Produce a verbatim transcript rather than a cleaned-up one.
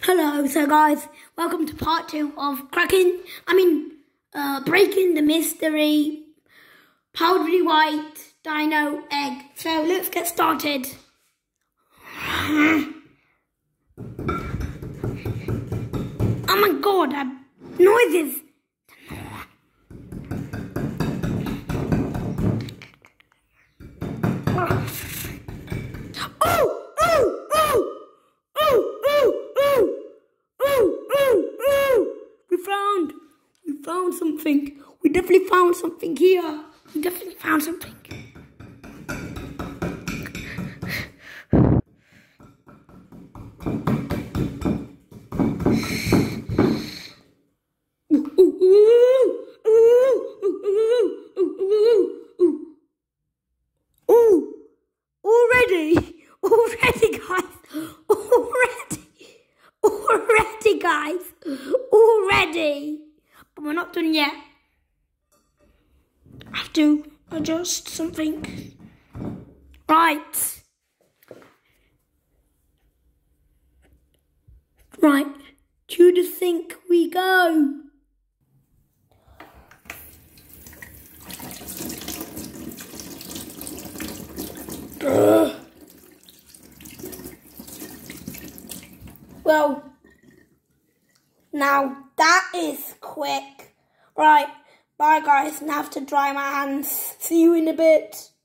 Hello, so guys, welcome to part two of cracking, I mean, uh, breaking the mystery powdery white dino egg. So let's get started. Oh my god, that noises. Oh, oh, oh, oh, oh, oh. Oh, oh, oh! We found, we found something. We definitely found something here. We definitely found something. Ooh, ooh, ooh, ooh, ooh, ooh, ooh, ooh. Ooh, already, already, guys, already. Already, guys. Already. But we're not done yet. I have to adjust something. Right. Right. To the sink we go. Ugh. Well, now that is quick. Right, bye guys, now I have to dry my hands. See you in a bit.